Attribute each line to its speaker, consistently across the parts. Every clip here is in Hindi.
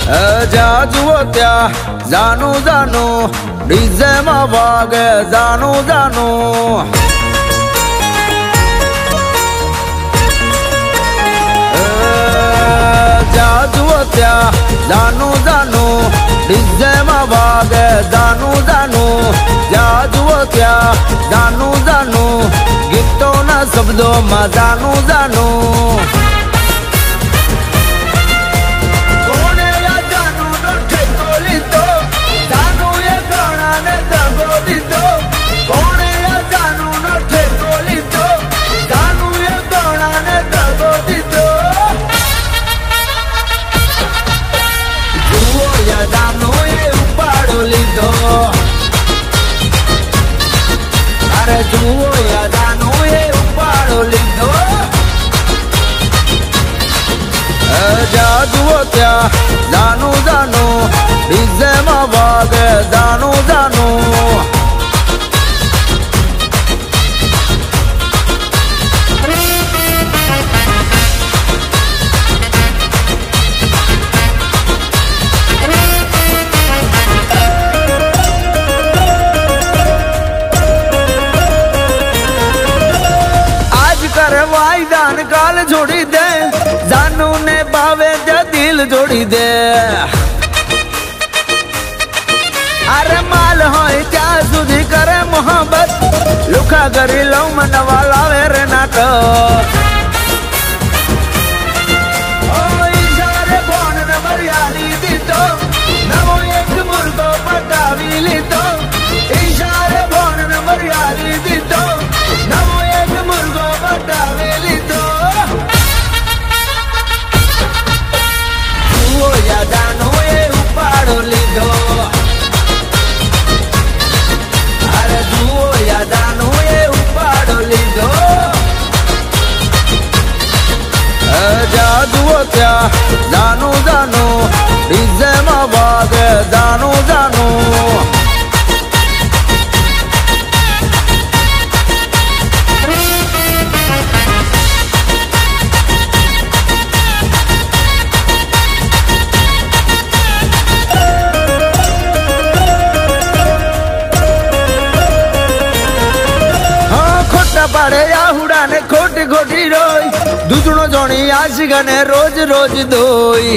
Speaker 1: जा जुओ त्या जानू जानू डीजे में वागे जानू जानू जा जुओ त्या जानू जानू डीजे में वागे जानू जानू जा जुओ त्या जानू जानू गीतों ना शब्दों में जानू जानू अरे जुओ या जानू ये उपाड़ो लीधो जा जुओ त्या जानू जानू डीजे में वागे जानू जानू वाईदान काल जोड़ी दे जानू ने बावे जा दिल जोड़ी दे अरे माल होए क्या सुधी करे मोहब्बत लुका करी लो मन वाला वेरे नाटो ओ इशारे बोन न मर्यादी दी तो नमो एक मुर्गो पटावी ली तो इशारे बोन न मर्यादी दी तो नमो एक मुर्गो पटावी ली तो जुओ या जानू ये उपाड़ो लीधो अरे जुओ या जानू ये उपाड़ो लीधो जा जुओ त्या जानू जानू डीजे में वागे जानू जानू पड़े याहुड़ा ने खोटी खोटी रोई दूसरो जोनी आशिका ने रोज रोज दोई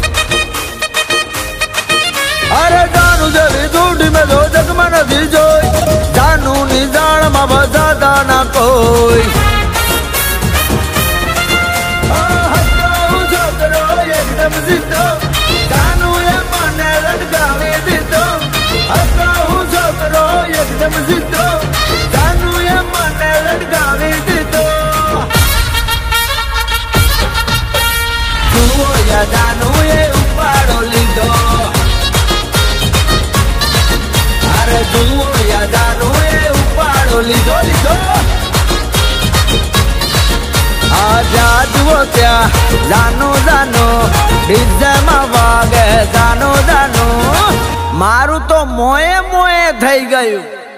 Speaker 1: अरे जानू जली दूधी में दो जग में नदी जोई जानू नी जान में बजाता ना कोई एकदम जिद्दो जानू ये मने लटकावे दितो एकदम जिद्दो जानू ये मने लटकावे दितो जुओ या जानू ये उपाड़ो लीधो अरे जुओ या जानू ये उपाड़ो लीधो लीधो आजा जुओ त्या जानू जानू डीजे में वागे जानू जानू मारू तो मोए मोए थई गयु।